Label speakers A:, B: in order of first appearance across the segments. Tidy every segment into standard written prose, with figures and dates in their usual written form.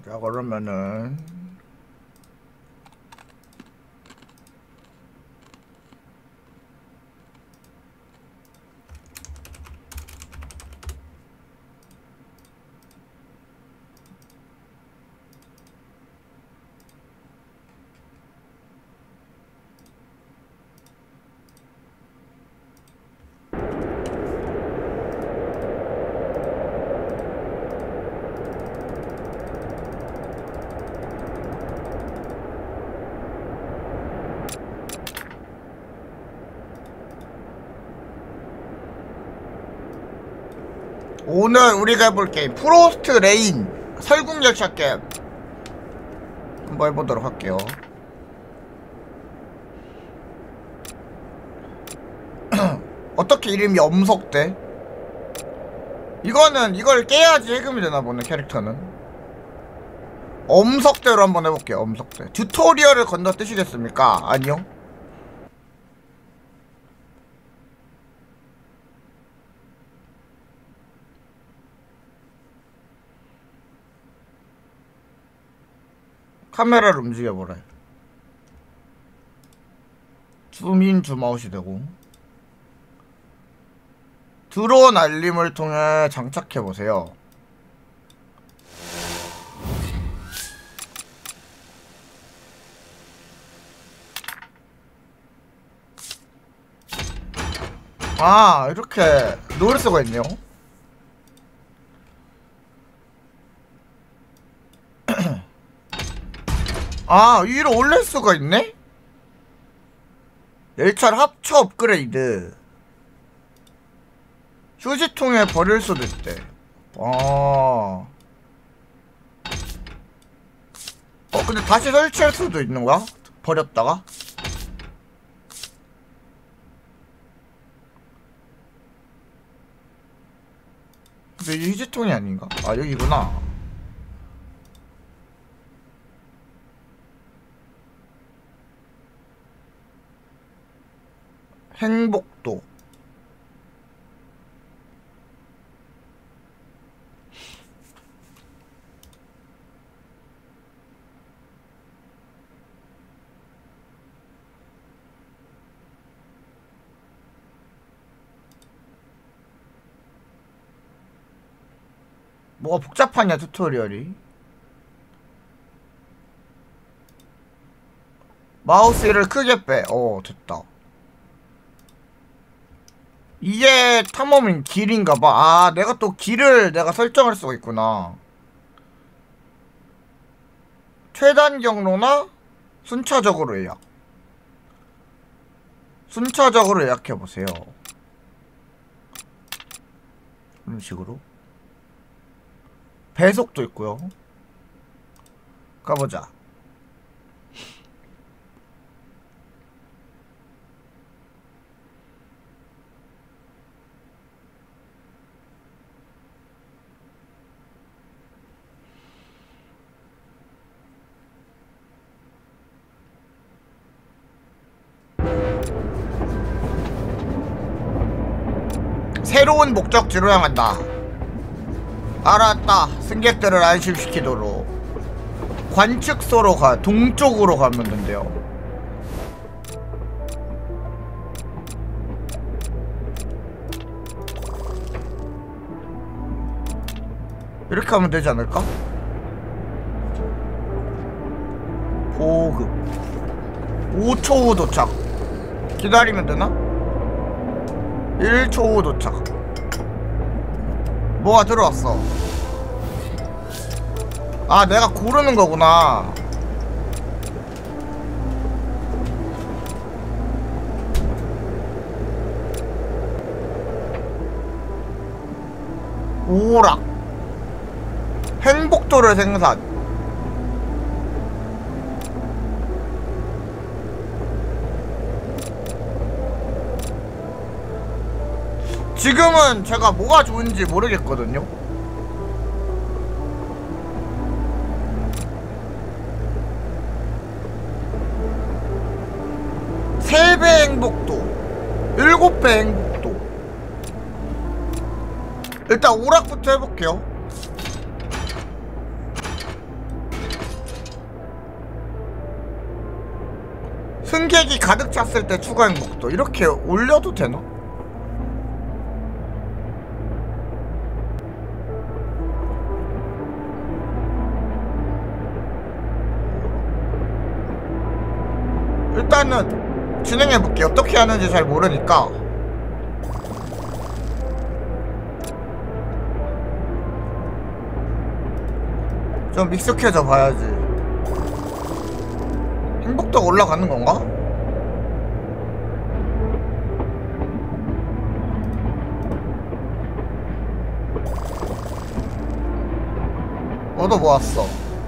A: 자, 그러면은 오늘 우리가 해볼 게임 프로스트 레인 설국열차 게임 한번 해보도록 할게요. 어떻게 이름이 엄석대? 이걸 깨야지 해금이 되나 보네. 캐릭터는 엄석대로 한번 해볼게요. 엄석대. 튜토리얼을 건너뛰시겠습니까? 아니요. 카메라를 움직여보래. 줌인 줌아웃이 되고 드론 알림을 통해 장착해보세요. 아, 이렇게 놓을 수가 있네요. 아, 위로 올릴 수가 있네? 열차를 합쳐 업그레이드. 휴지통에 버릴 수도 있대. 근데 다시 설치할 수도 있는 거야? 버렸다가? 근데 이 휴지통이 아닌가? 아, 여기구나. 행복도. 뭐가 복잡하냐 튜토리얼이. 마우스 힐을 크게 빼. 됐다. 이게 탐험인 길인가봐. 아, 내가 또 길을 내가 설정할 수가 있구나. 최단 경로나 순차적으로 예약. 순차적으로 예약해보세요. 이런 식으로. 배속도 있고요. 가보자. 새로운 목적지로 향한다. 알았다. 승객들을 안심시키도록 관측소로 동쪽으로 가면 된대요. 이렇게 하면 되지 않을까? 보급 5초 후 도착. 기다리면 되나? 1초 후 도착. 뭐가 들어왔어. 아, 내가 고르는 거구나. 오락 행복도를 생산. 지금은 제가 뭐가 좋은지 모르겠거든요. 세 배 행복도, 7배 행복도. 일단 오락부터 해볼게요. 승객이 가득 찼을 때 추가 행복도 이렇게 올려도 되나? 일단은 진행해볼게. 어떻게 하는지 잘 모르니까. 좀 익숙해져 봐야지. 행복도가 올라가는 건가? 얻어 모았어.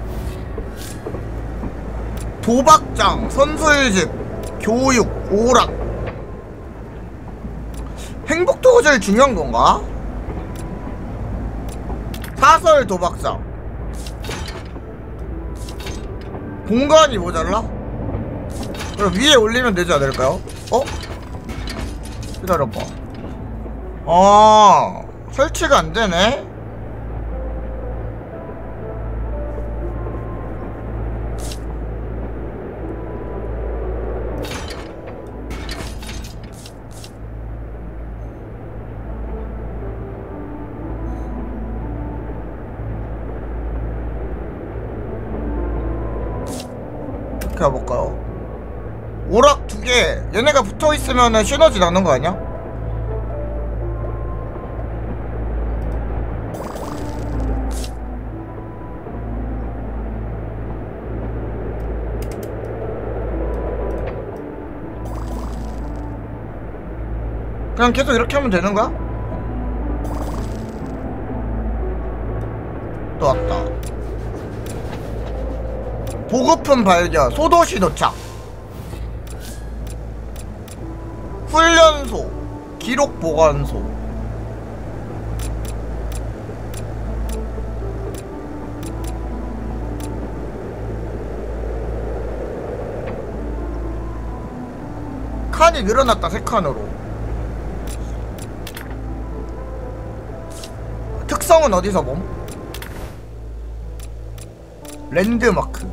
A: 도박장, 선술집, 교육, 오락. 행복도가 제일 중요한 건가? 사설 도박장. 공간이 모자라? 그럼 위에 올리면 되지 않을까요? 어? 기다려봐. 아, 설치가 안 되네? 이렇게 해볼까요? 오락 2개 얘네가 붙어있으면은 시너지 나는 거 아니야? 그냥 계속 이렇게 하면 되는 거야? 또 왔다. 보급품 발견, 소도시 도착. 훈련소, 기록 보관소. 칸이 늘어났다. 3칸으로. 특성은 어디서 봄? 랜드마크.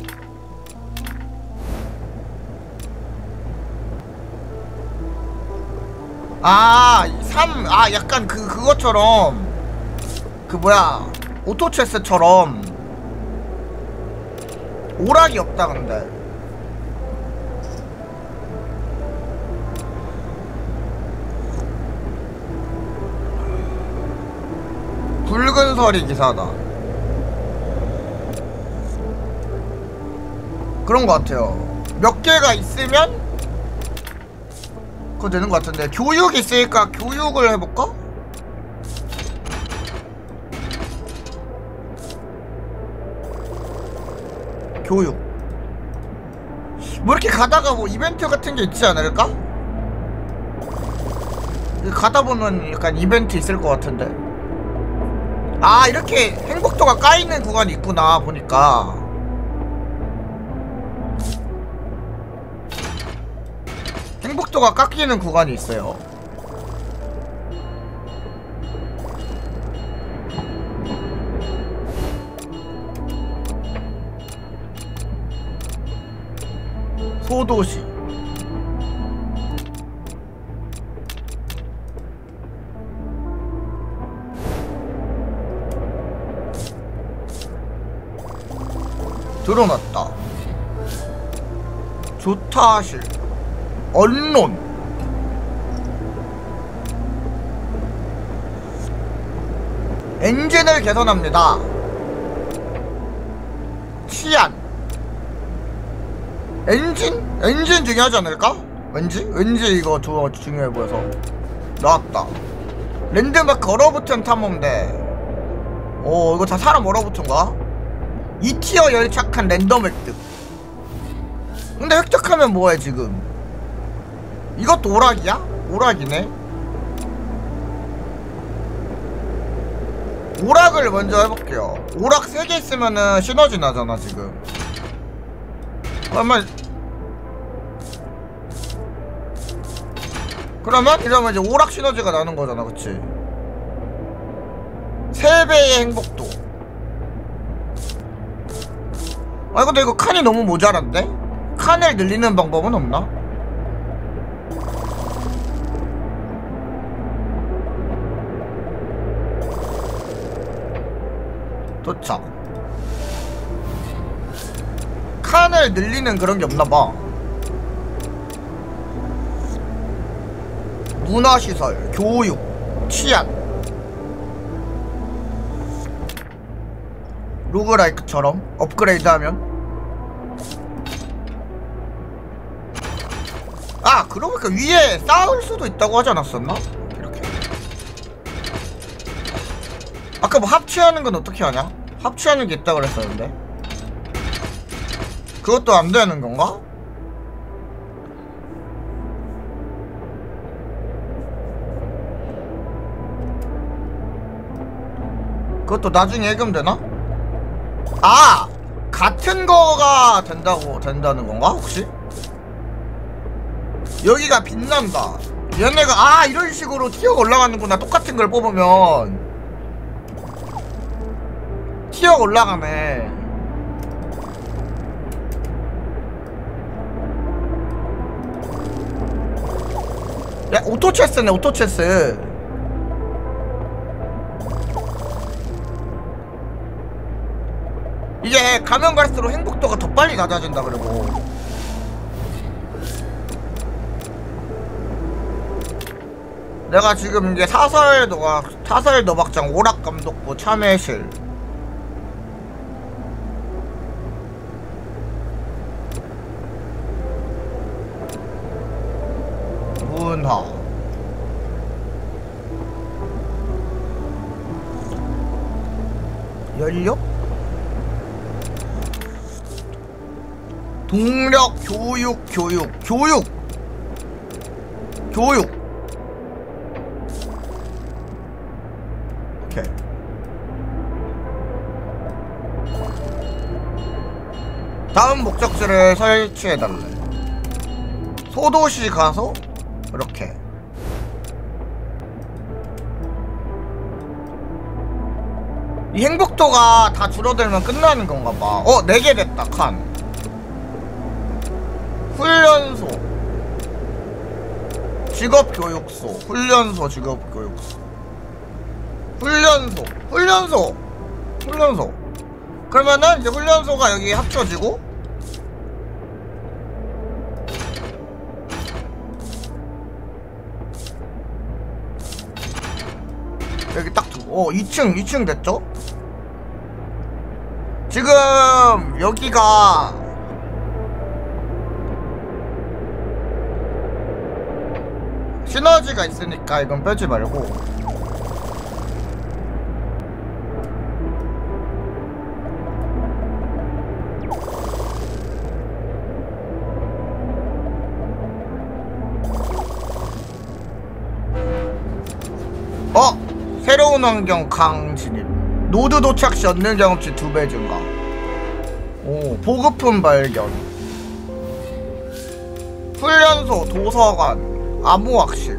A: 아, 3, 아, 약간 그것처럼, 뭐야, 오토체스처럼, 오락이 없다, 근데. 붉은 서리 기사다. 그런 것 같아요. 몇 개가 있으면, 그거 되는 것 같은데. 교육이 있으니까 교육을 해볼까? 교육. 뭐 이렇게 가다가 뭐 이벤트 같은 게 있지 않을까? 가다 보면 약간 이벤트 있을 것 같은데. 아, 이렇게 행복도가 까이는 구간이 있구나 보니까. 행복도가 깎이는 구간이 있어요. 소도시. 드러났다. 조타실. 언론. 엔진을 개선합니다. 치안. 엔진 중요하지 않을까? 왠지 이거 중요해 보여서. 나왔다. 랜드마크 얼어붙은 탐험대. 오, 이거 다 사람 얼어붙은 거야? 2티어 열착한 랜덤 획득. 근데 획득하면 뭐해 지금? 이것도 오락이야? 오락이네. 오락을 먼저 해볼게요. 오락 3개 있으면은 시너지 나잖아 지금. 그러면 이러면 이제 오락 시너지가 나는 거잖아, 그치? 3배의 행복도. 아 근데 이거 칸이 너무 모자란데? 칸을 늘리는 방법은 없나? 도착. 칸을 늘리는 그런 게 없나봐. 문화시설, 교육, 치안, 로그라이크처럼 업그레이드하면. 아, 그러고 보니까 위에 쌓을 수도 있다고 하지 않았었나? 이렇게. 아까 뭐 합치하는 건 어떻게 하냐? 합치하는 게 있다 그랬었는데 그것도 안 되는 건가? 그것도 나중에 해금되나? 아! 같은 거가 된다는 건가? 혹시? 여기가 빛난다. 얘네가, 아, 이런 식으로 티어가 올라가는구나. 똑같은 걸 뽑으면. 티어가 올라가네. 야, 오토체스네, 오토체스. 이게 가면 갈수록 행복도가 더 빨리 낮아진다. 그리고 내가 지금 이게 사설 도박장 오락감독부 참여실 문화 연료? 동력 교육 오케이. 다음 목적지를 설치해달래. 소도시 가서 이렇게 이 행복도가 다 줄어들면 끝나는 건가봐. 4개 됐다. 칸 훈련소, 직업교육소, 훈련소, 직업교육소, 훈련소. 그러면은 이제 훈련소가 여기 합쳐지고 여기 딱 두고 2층 됐죠? 지금 여기가 시너지가 있으니까 이건 빼지 말고 새로운 환경 강 진입, 노드 도착 시 얻는 경험치 2배 증가, 보급품 발견, 훈련소, 도서관, 암호학실.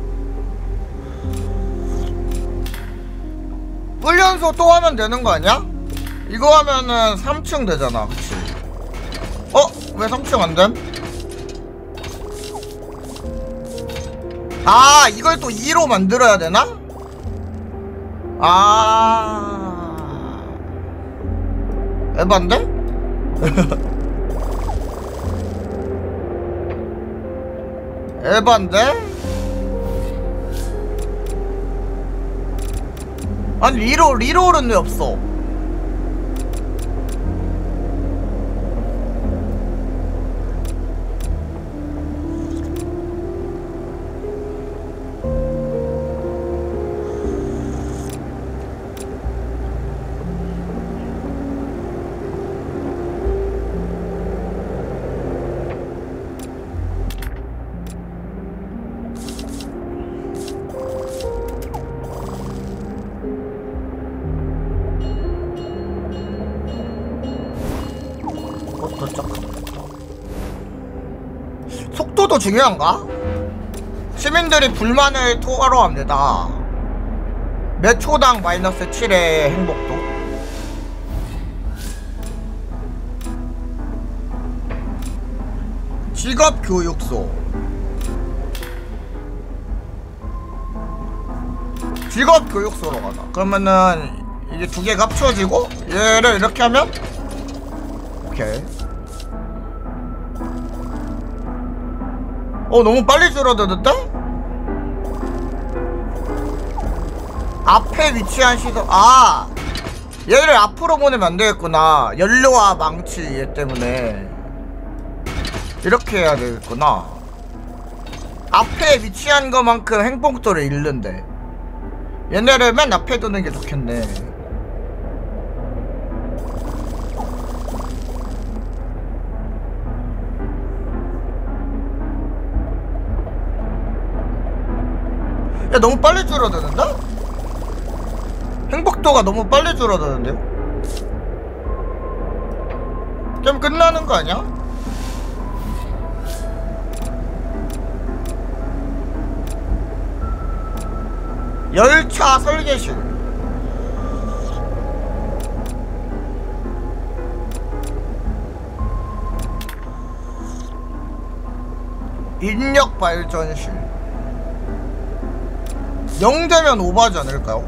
A: 훈련소 또 하면 되는 거 아니야? 이거 하면은 3층 되잖아. 그치? 왜 3층 안 됨? 아, 이걸 또 2로 만들어야 되나? 에반데? 에반데? 아니 리롤은 왜 없어? 속도도 중요한가? 시민들이 불만을 토로합니다. 몇 초당 마이너스 7의 행복도. 직업교육소. 직업교육소로 가자. 그러면은 이게 두 개가 합쳐지고 얘를 이렇게 하면 오케이. 너무 빨리 줄어드는데? 앞에 위치한 시설. 얘를 앞으로 보내면 안 되겠구나. 연료와 망치 얘 때문에 이렇게 해야 되겠구나. 앞에 위치한 것만큼 행복도를 잃는데 얘네를 맨 앞에 두는 게 좋겠네. 야, 너무 빨리 줄어드는데? 행복도가 너무 빨리 줄어드는데요? 게임 끝나는 거 아니야? 열차 설계실. 인력 발전실. 0되면 오버하지 않을까요?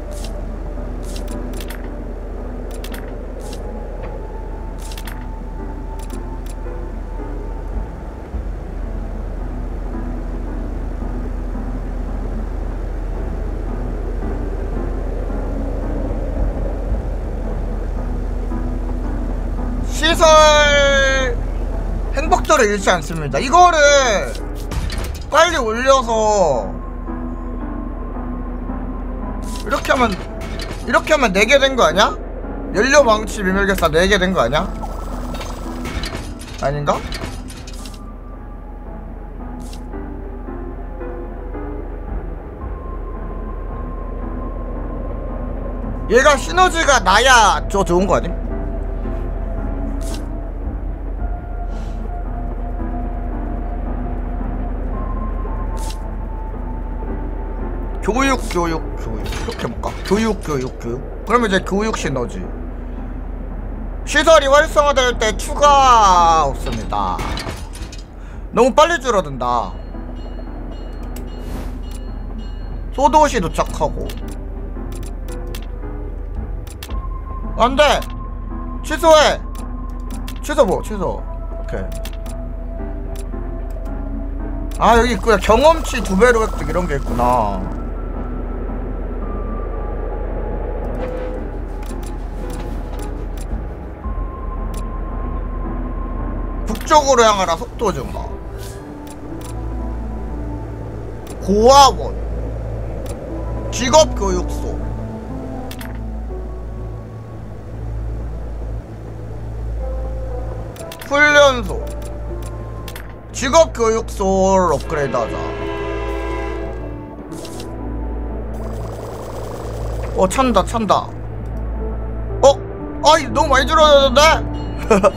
A: 시설 행복도를 잃지 않습니다. 이거를 빨리 올려서 이렇게 하면 4개 된 거 아니야? 연료 망치 미멸결사 4개 된 거 아니야? 아닌가? 얘가 시너지가 나야 저 좋은 거 아님? 교육 이렇게 해볼까? 교육 그러면 이제 교육 시너지. 시설이 활성화될 때 추가 없습니다. 너무 빨리 줄어든다. 소도시 도착하고 안돼! 취소해! 취소. 오케이. 여기 있구나. 경험치 2배로 획득 이런게 있구나. 북쪽으로 향하라. 속도 증가. 고아원. 직업교육소. 훈련소. 직업교육소를 업그레이드 하자. 찬다. 아이 너무 많이 줄어들었는데?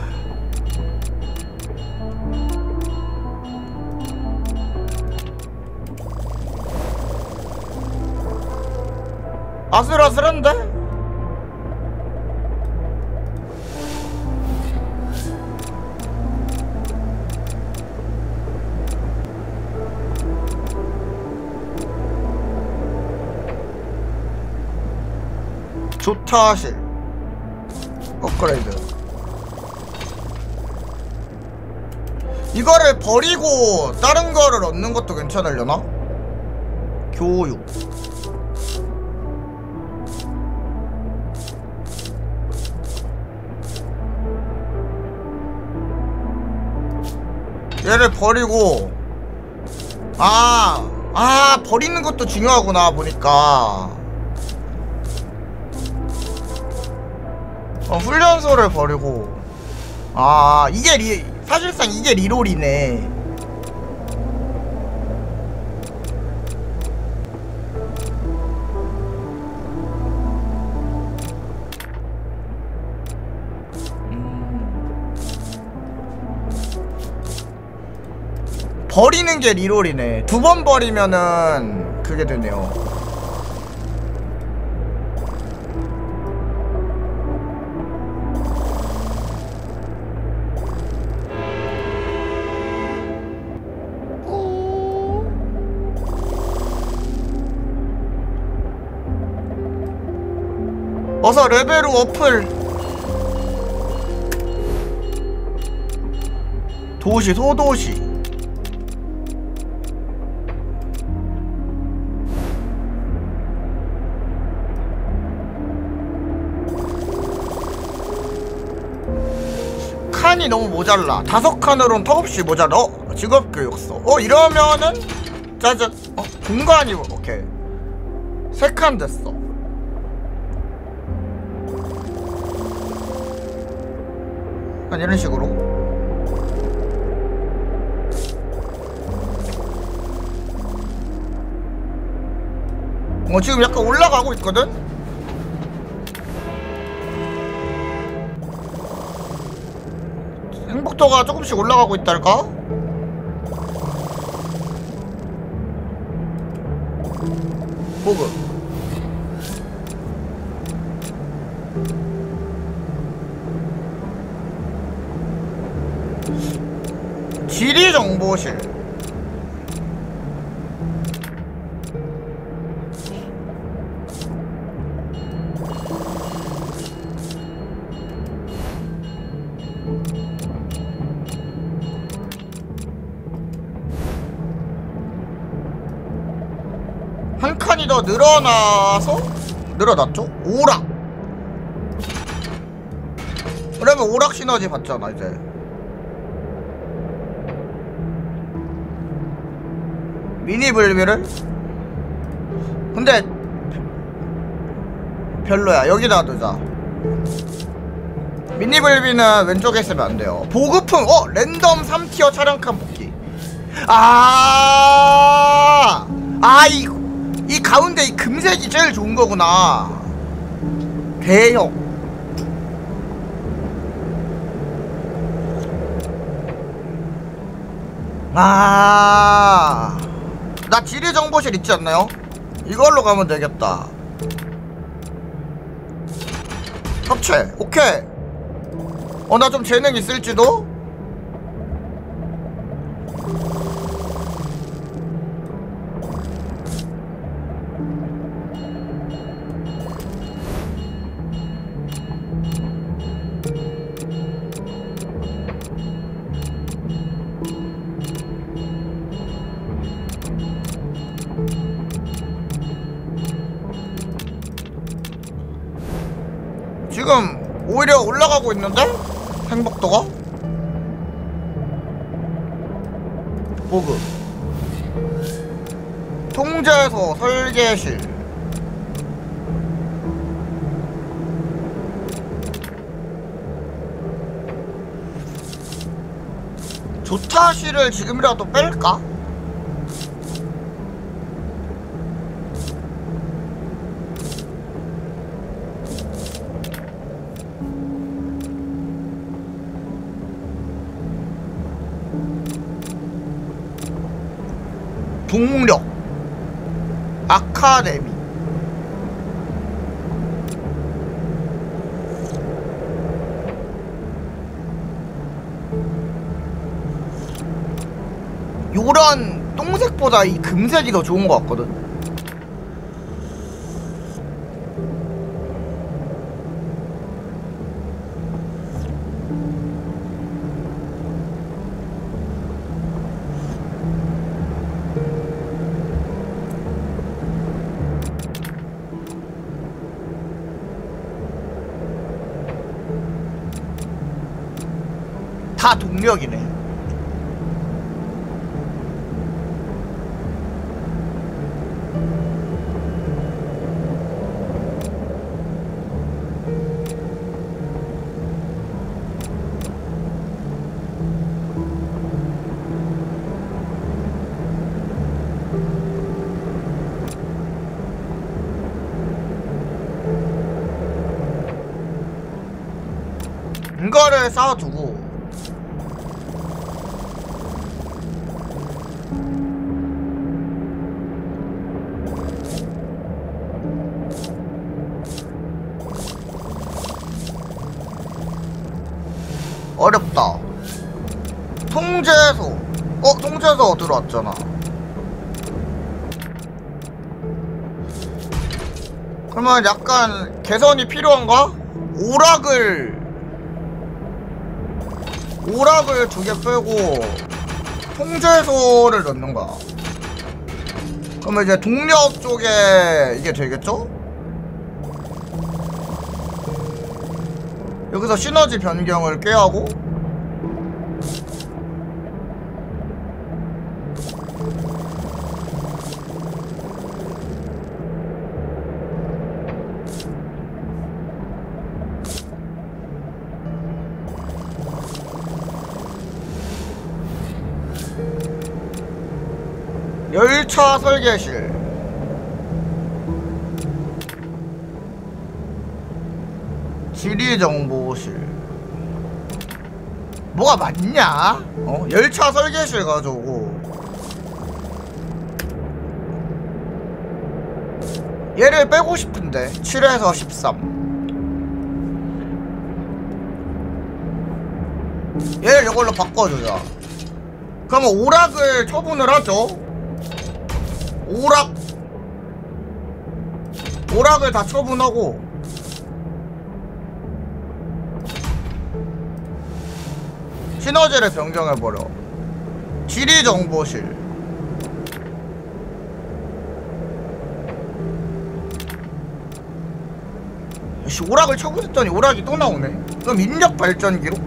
A: 아슬아슬한데? 조타실 업그레이드. 이거를 버리고 다른 거를 얻는 것도 괜찮으려나? 교육. 얘를 버리고 버리는 것도 중요하구나 보니까. 훈련소를 버리고 이게 사실상 이게 리롤이네. 버리는 게 리롤이네. 2번 버리면은 그게 되네요. 어서 레벨 어플. 도시 소도시. 칸이 너무 모자라. 5칸으로는 턱없이 모자라. 직업교육서. 이러면은 짜잔. 공간이 오케이. 3칸 됐어. 한 이런 식으로. 지금 약간 올라가고 있거든? 행복도가 조금씩 올라가고 있달까? 보급. 지리정보실. 한 칸이 더 늘어났죠? 오락. 그러면 오락 시너지 받잖아 이제. 미니 불비를? 근데 별로야. 여기다 두자. 미니 불비는 왼쪽에 있으면 안 돼요. 보급품. 랜덤 3티어 차량칸 뽑기. 이 가운데 이 금색이 제일 좋은 거구나. 대형. 나 지리정보실 있지 않나요? 이걸로 가면 되겠다. 합체. 오케이. 나 좀 재능 있을지도? 지금 오히려 올라가고 있는데? 행복도가? 보급. 통제소 설계실. 조타실을 지금이라도 뺄까? 동력 아카데미. 요런 똥색보다 이 금색이 더 좋은 것 같거든. 다 동력이네. 이거를 쌓아두고 어렵다. 통제소. 통제소 들어왔잖아. 그러면 약간 개선이 필요한가? 오락을 두 개 빼고 통제소를 넣는 거야. 그러면 이제 동력 쪽에 이게 되겠죠? 여기서 시너지 변경을 꾀하고 열차 설계실 지리정보실 뭐가 맞냐? 열차 설계실 가져오고 얘를 빼고 싶은데 7에서 13 얘를 이걸로 바꿔주자. 그러면 오락을 처분을 하죠. 오락을 다 처분하고 시너지를 변경해버려. 지리정보실 오락을 처분했더니 오락이 또 나오네. 그럼 인력발전기로?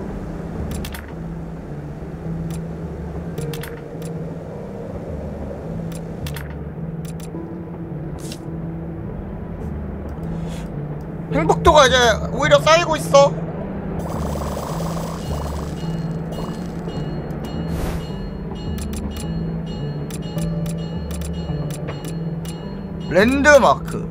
A: 행복도가 이제 오히려 쌓이고 있어. 랜드마크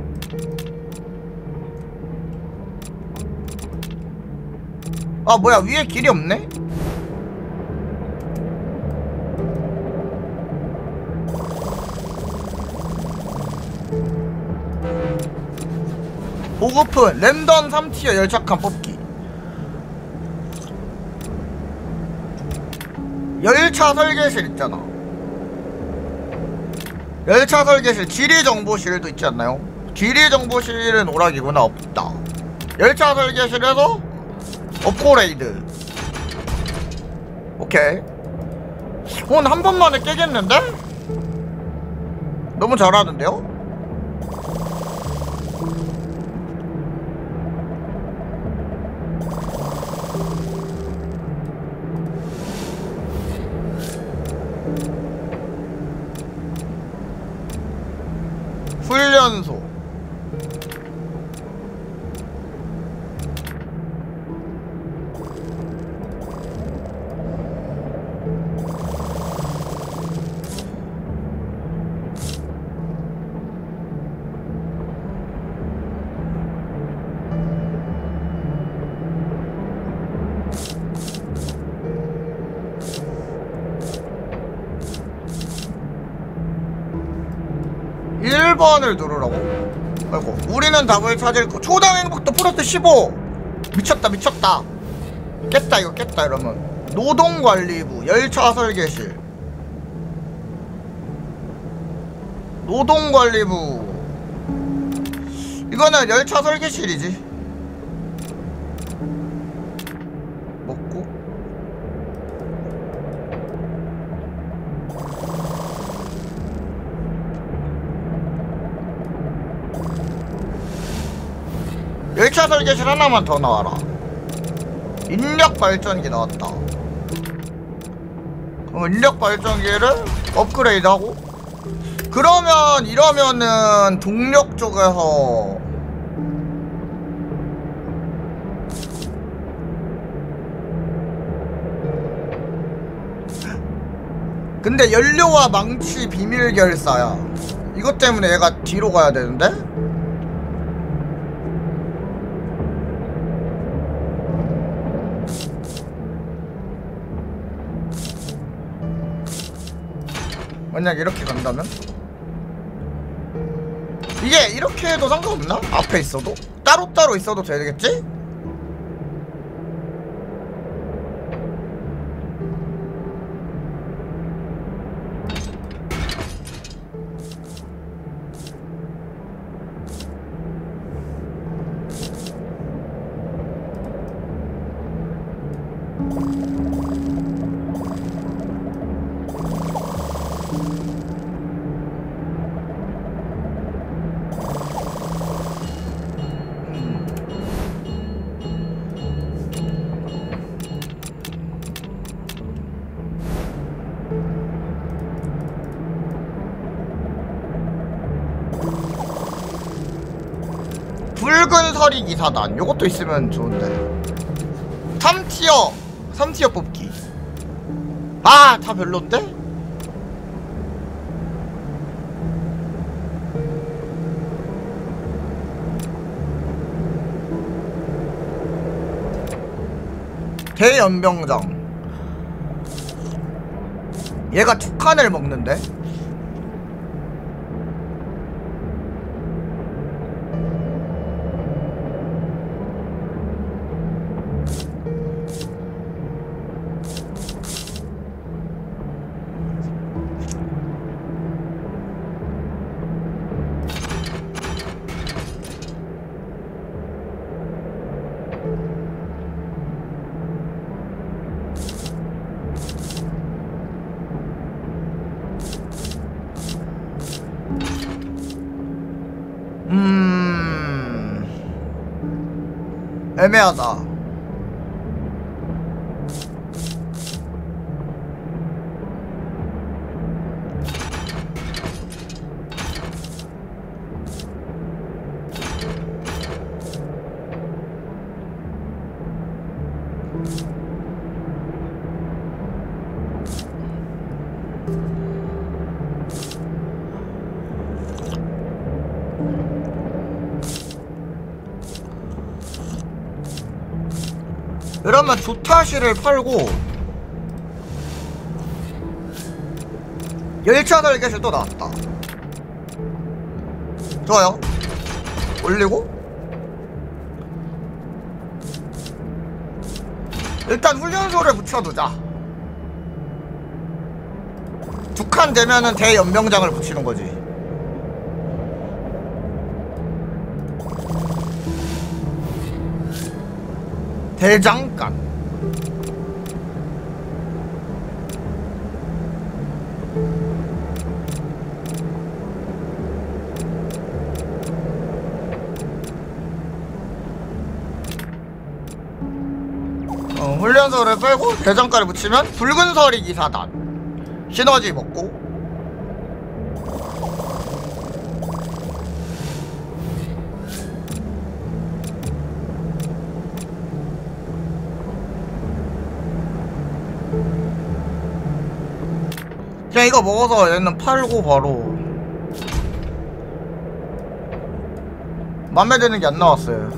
A: 아 뭐야 위에 길이 없네? 보급품 랜덤 3티어 열착함 뽑기. 열차 설계실 있잖아. 열차 설계실 지리정보실도 있지 않나요? 지리정보실은 오락이구나. 없다. 열차 설계실에서 업그레이드. 오케이. 오늘 한 번만에 깨겠는데? 너무 잘하는데요? 훈련소 을 누르라고? 아이고 우리는 답을 찾을 거. 초당 행복도 플러스 15. 미쳤다 미쳤다. 깼다 이거 깼다. 이러면 노동관리부 열차 설계실 노동관리부 이거는 열차 설계실이지. 먹고 열차 설계실 하나만 더 나와라. 인력발전기 나왔다. 그럼 인력발전기를 업그레이드하고 그러면 이러면은 동력 쪽에서 근데 연료와 망치 비밀 결사야. 이것 때문에 얘가 뒤로 가야 되는데? 만약 이렇게 간다면? 이게 이렇게 해도 상관없나? 앞에 있어도? 따로따로 있어도 되겠지? 붉은 서리 기사단 요것도 있으면 좋은데. 3티어 뽑기. 아, 다 별론데? 대연병장. 얘가 2칸을 먹는데? 애매하다. 이러면 조타시를 팔고 열차 설계실 또 나왔다. 좋아요. 올리고 일단 훈련소를 붙여두자. 2칸 되면은 대연병장을 붙이는 거지. 대장간. 훈련소를 빼고 대장간을 붙이면 붉은 서리 기사단. 시너지 먹고. 그냥 이거 먹어서 얘는 팔고 바로 맘에 드는 게 안 나왔어요.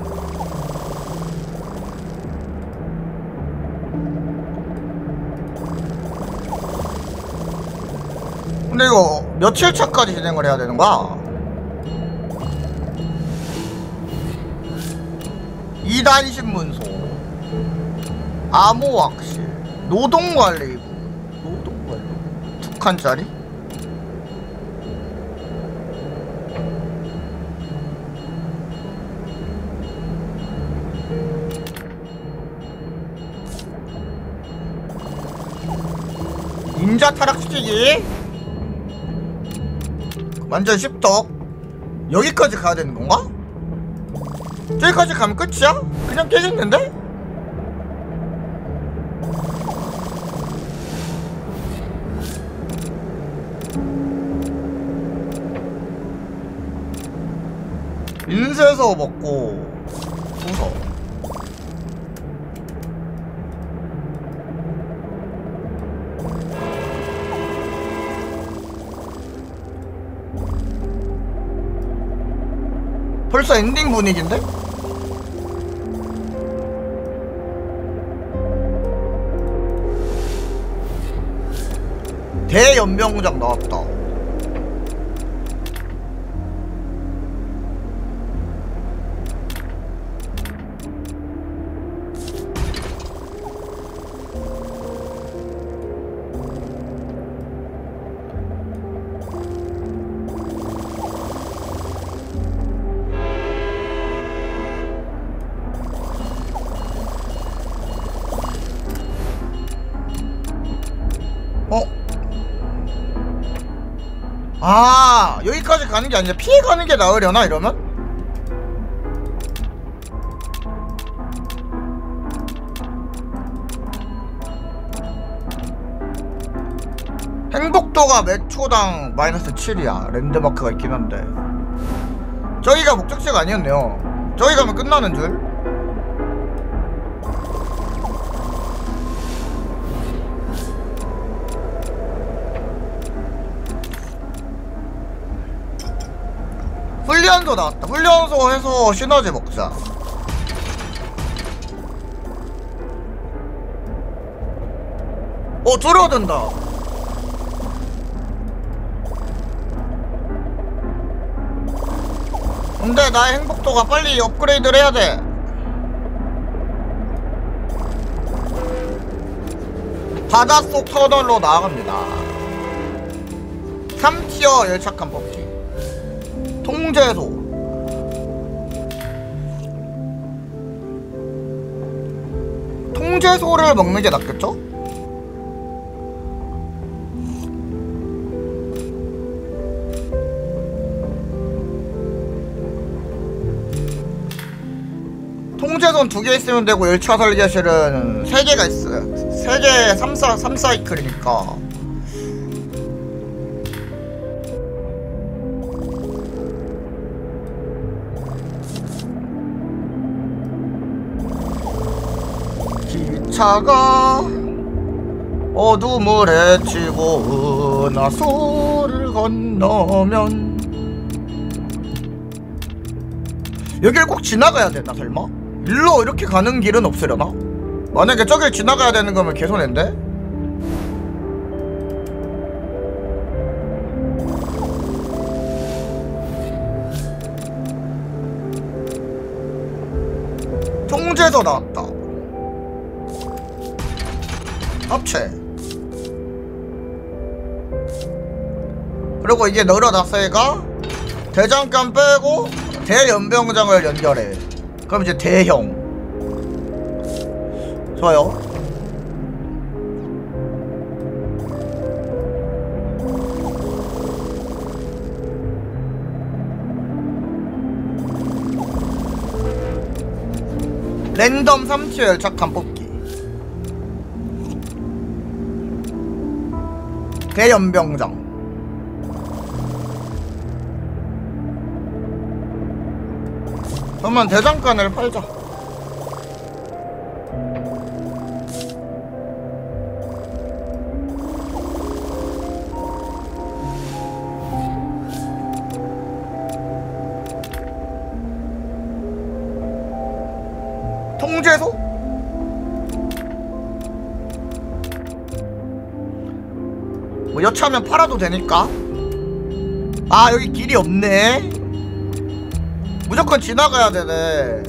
A: 근데 이거 며칠 차까지 진행을 해야 되는 거야? 2단 신문소, 암호학실, 노동관리부. 2칸짜리? 닌자 타락시키기. 완전 십덕. 여기까지 가야 되는 건가? 저기까지 가면 끝이야? 그냥 깨겠는데? 인쇄서 먹고 도서. 벌써 엔딩 분위기인데? 대연병장 나왔다. 아, 여기까지 가는 게 아니라 피해 가는 게 나으려나 이러면? 행복도가 몇 초당 마이너스 7이야. 랜드마크가 있긴 한데. 저기가 목적지가 아니었네요. 저기 가면 끝나는 줄? 훈련소 나왔다. 훈련소 해서 시너지 먹자. 줄어든다. 근데 나의 행복도가 빨리 업그레이드를 해야 돼. 바닷속 터널로 나아갑니다. 3티어 열착한 뽑기. 통제소. 통제소를 먹는 게 낫겠죠? 통제선 2개 있으면 되고 열차 설계실은 3개가 있어요. 3개 3사이클이니까 기차가 어둠을 헤치고 은하수를 건너면 여길 꼭 지나가야 되나 설마? 일로 이렇게 가는 길은 없으려나? 만약에 저길 지나가야 되는 거면 개손인데? 통제소 나왔다. 합체. 그리고 이게 늘어났으니까 대장간 빼고 대연병장을 연결해. 그럼 이제 대형. 좋아요. 랜덤 3티어 열착한 뽑기. 대연병장. 그러면 대장간을 팔자. 통제소? 뭐 여차하면 팔아도 되니까. 아, 여기 길이 없네. 무조건 지나가야 되네.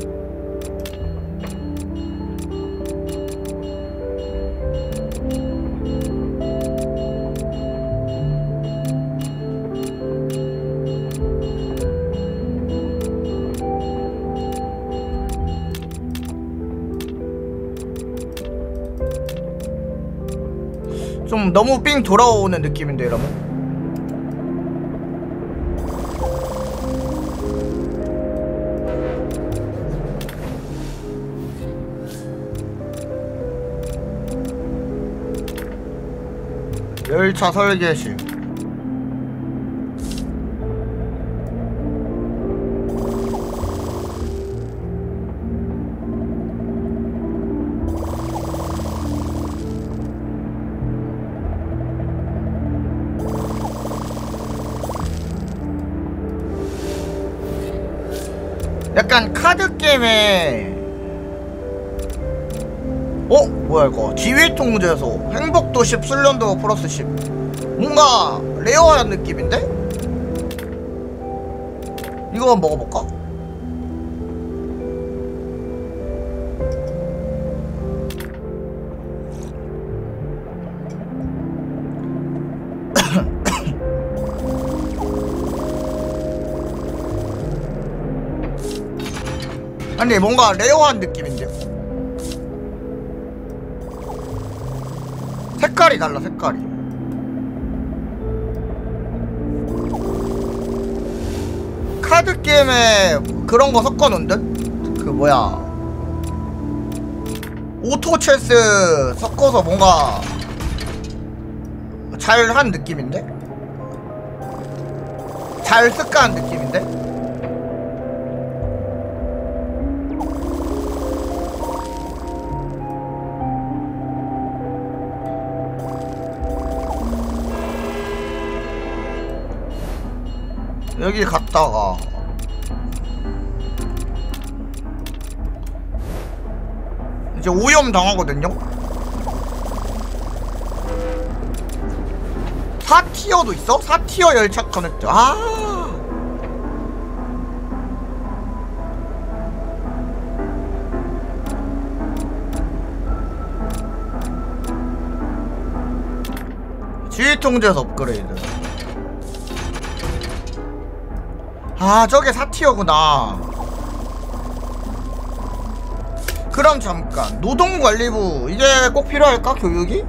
A: 좀 너무 삥 돌아오는 느낌인데 이러면. 열차 설계실. 약간 카드 게임에 뭐야 이거. 지휘 통제소 행복도 10 훈련도 플러스 10. 뭔가 레어한 느낌인데? 이거 한번 먹어볼까? 아니 뭔가 레어한 느낌인데. 색깔이 달라. 색깔이 카드 게임에 그런 거 섞어놓은 듯? 그 뭐야, 오토 체스 섞어서 뭔가 잘한 느낌인데? 잘 습가한 느낌인데? 여기 갔다가 이제 오염 당하거든요? 4티어도 있어? 4티어 열차 커넥트. 지휘 통제에서 업그레이드. 저게 4티어구나. 그럼 잠깐, 노동관리부 이게 꼭 필요할까? 교육이?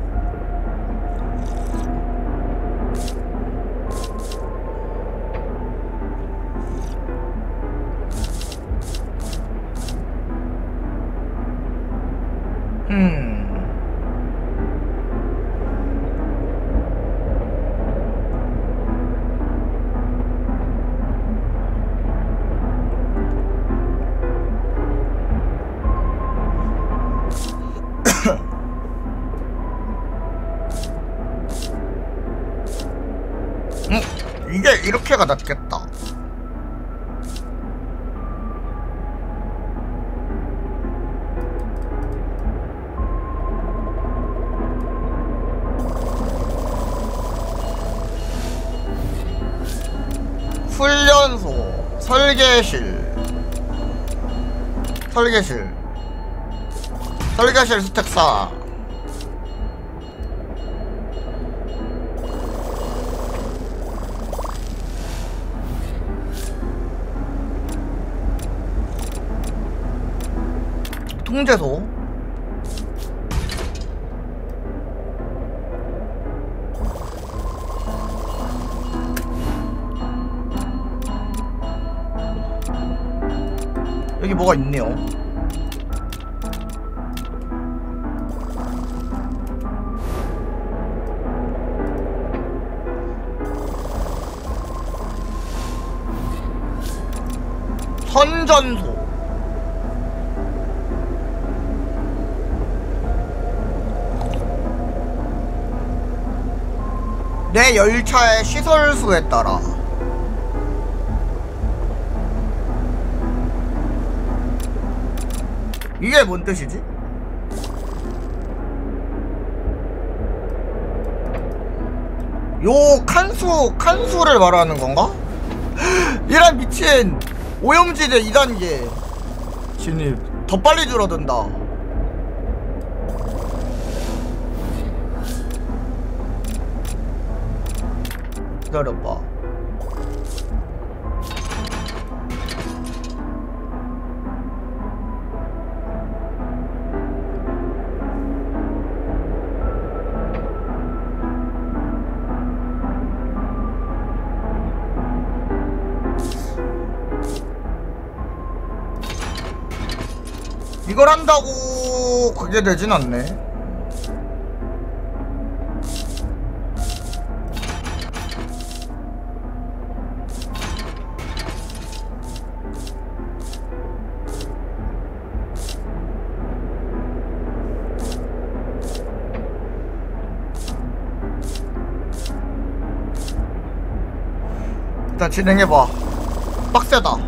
A: 이게 이렇게가 낫겠다. 훈련소, 설계실 스택사. 통제소. 여기 뭐가 있네요. 선전소. 내 열차의 시설수에 따라 이게 뭔 뜻이지? 요 칸수를 말하는 건가? 이런 미친 오염지대 2단계 진입 더 빨리 줄어든다. 기다려봐. 이걸 한다고 그게 되진 않네. 일단 진행해봐. 빡세다.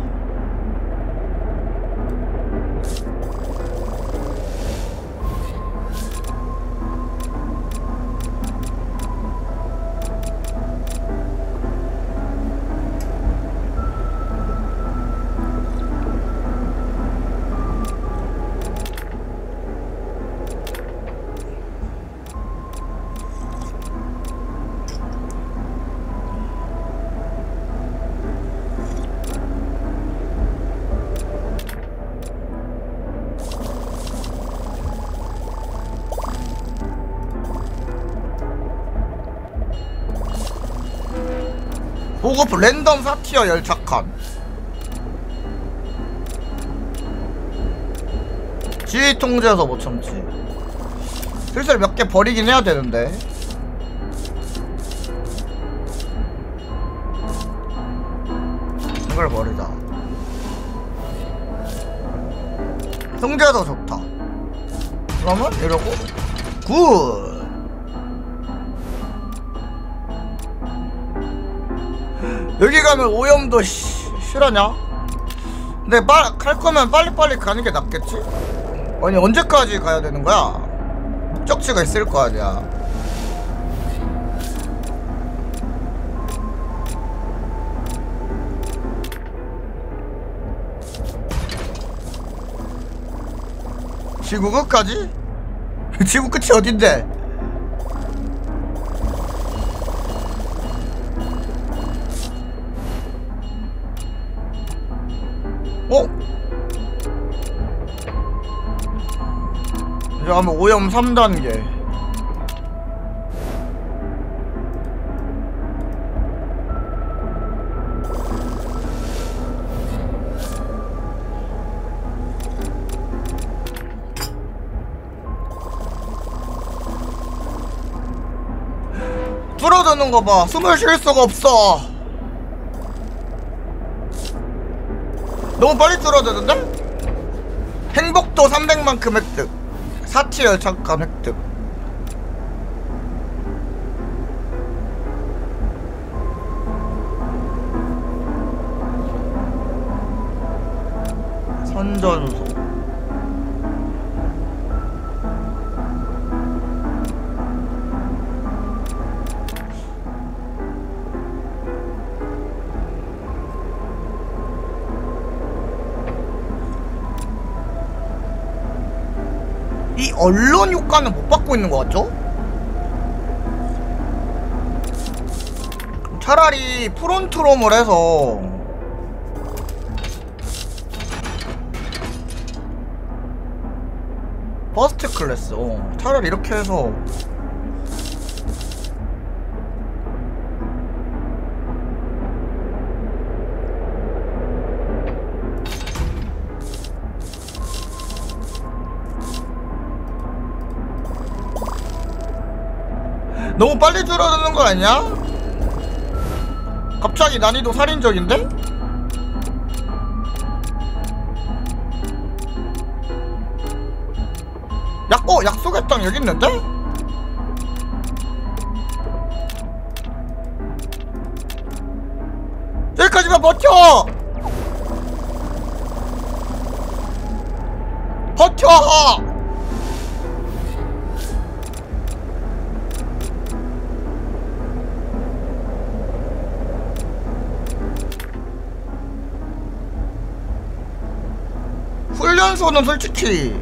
A: 보급 랜덤 4티어 열차칸. 지휘 통제해서 못 참지. 슬슬 몇 개 버리긴 해야 되는데. 이걸 버리자. 통제해서 좋다. 그러면 이러고 굿. 여기 가면 오염도 실하냐? 근데 갈 거면 빨리빨리 가는 게 낫겠지? 아니 언제까지 가야 되는 거야? 목적지가 있을 거 아니야. 지구 끝까지? 지구 끝이 어딘데? 어? 이제 가면 오염 3단계. 줄어드는 거 봐. 숨을 쉴 수가 없어. 너무 빨리 줄어드는데? 행복도 300만큼 획득. 사치 열착감 획득. 선전소. 이 언론 효과는 못 받고 있는 것 같죠? 차라리 프론트롬을 해서 퍼스트 클래스 차라리 이렇게 해서 너무 빨리 줄어드는 거 아니야? 갑자기 난이도 살인적인데? 약속의 땅 여기 있는데? 여기까지만 버텨! 버텨! 훈련소는 솔직히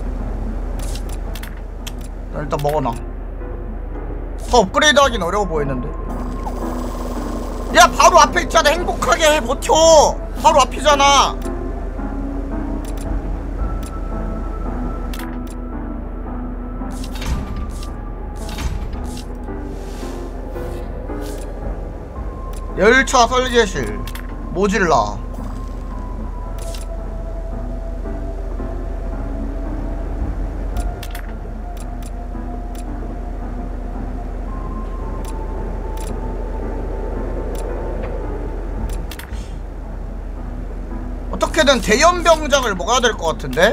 A: 일단 먹어놔. 더 업그레이드 하긴 어려워 보이는데. 야 바로 앞에 있잖아. 행복하게 해. 버텨. 바로 앞이잖아. 열차 설계실 모질라. 어떻게든 대연병장을 먹어야 될 것 같은데?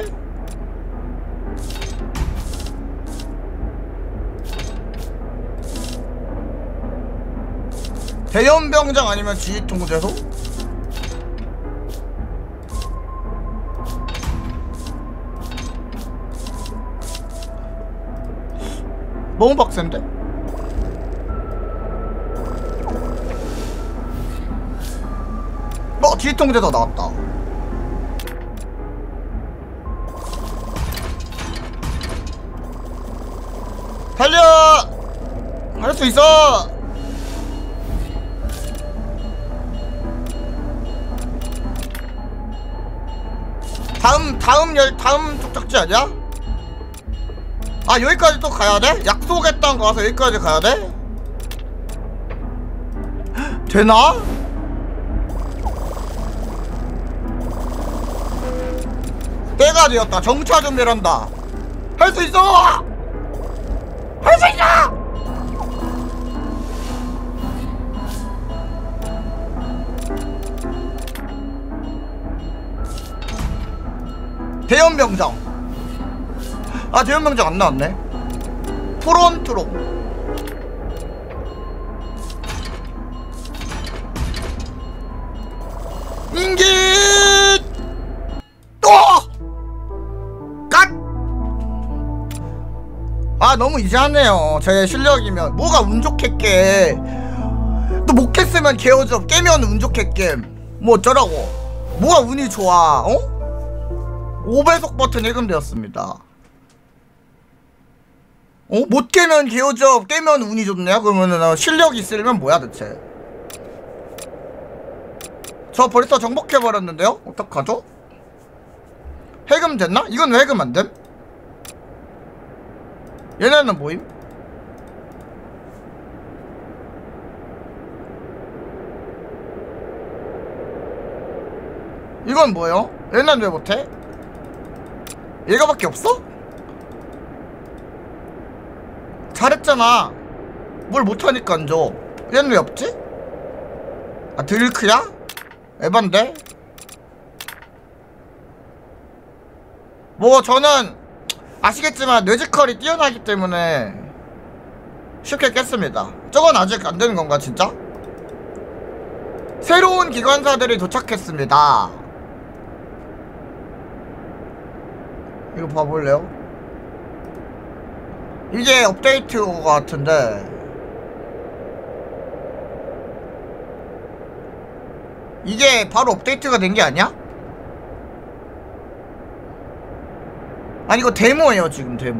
A: 대연병장 아니면 지휘통제소? 너무 빡센데? 지휘통제소 나왔다. 달려! 할 수 있어! 다음 족적지 아니야? 아 여기까지 또 가야돼? 약속의 땅 가서 여기까지 가야돼? 되나? 때가 되었다. 정차 준비한다. 할 수 있어! 할 수 있어! 대연병장. 아, 대연병장 안 나왔네. 프론트로. 인기! 또! 갓! 아, 너무 이지하네요. 제 실력이면. 뭐가 운 좋게 깨. 또 못 깼으면 개어져. 깨면 운 좋게 깨. 뭐 어쩌라고. 뭐가 운이 좋아, 어? 5배속 버튼 해금되었습니다. 어? 못 깨면 개어져. 깨면 운이 좋네요? 그러면은 실력이 있으려면 뭐야 대체? 저 벌써 정복해버렸는데요? 어떡하죠? 해금 됐나? 이건 왜 해금 안 됨? 얘네는 뭐임? 이건 뭐예요? 얘네는 왜 못해? 얘가밖에 없어? 잘했잖아. 뭘 못하니까 안 줘. 얘는 왜 없지? 아, 드릴크야? 에반데? 뭐 저는 아시겠지만 뇌지컬이 뛰어나기 때문에 쉽게 깼습니다. 저건 아직 안되는 건가 진짜? 새로운 기관사들이 도착했습니다. 이거 봐볼래요? 이게 업데이트 것 같은데 이게 바로 업데이트가 된 게 아니야? 아니 이거 데모예요 지금 데모.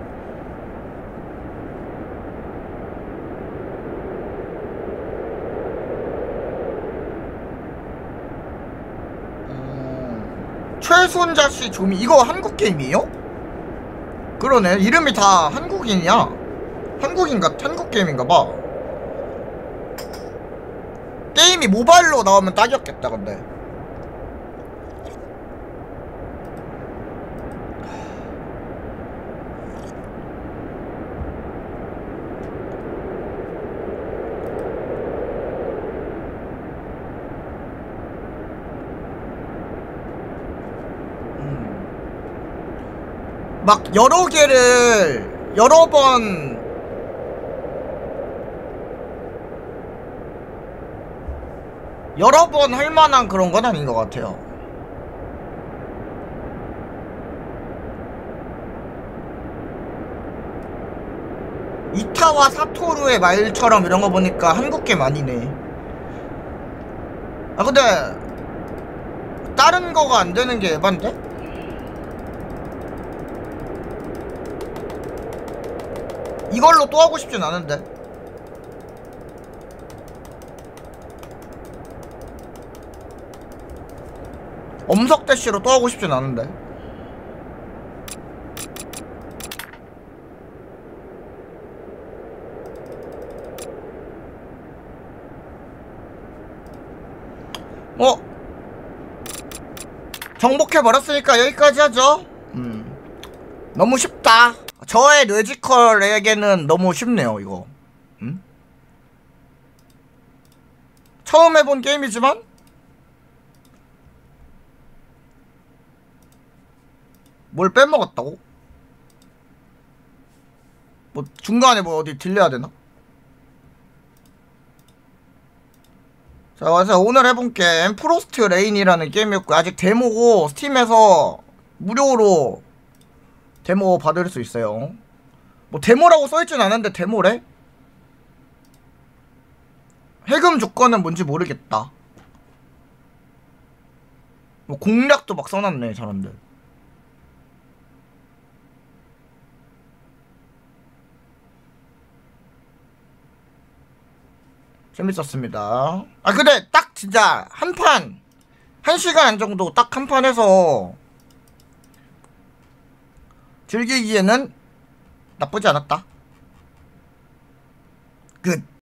A: 최순자씨 조미 이거 한국 게임이에요? 그러네 이름이 다 한국인이야. 한국 게임인가봐. 게임이 모바일로 나오면 딱이었겠다 근데. 막 여러 개를 여러 번 할 만한 그런 건 아닌 것 같아요. 이타와 사토루의 말처럼 이런 거 보니까 한국 게임 아니네. 아 근데 다른 거가 안 되는 게 에반데? 이걸로 또 하고 싶진 않은데. 엄석대시로 또 하고 싶진 않은데. 정복해버렸으니까 여기까지 하죠. 너무 쉽다. 저의 뇌지컬에게는 너무 쉽네요 이거. 처음 해본 게임이지만 뭘 빼먹었다고? 뭐 중간에 뭐 어디 들려야 되나? 자, 그래서 오늘 해본 게임 프로스트 레인이라는 게임이었고 아직 데모고 스팀에서 무료로 데모 받을 수 있어요. 뭐 데모라고 써있진 않은데 데모래? 해금 조건은 뭔지 모르겠다. 뭐 공략도 막 써놨네 사람들. 재밌었습니다. 아 근데 딱 진짜 한 판 1시간 정도 딱 한 판 해서 즐기기에는 나쁘지 않았다. 끝.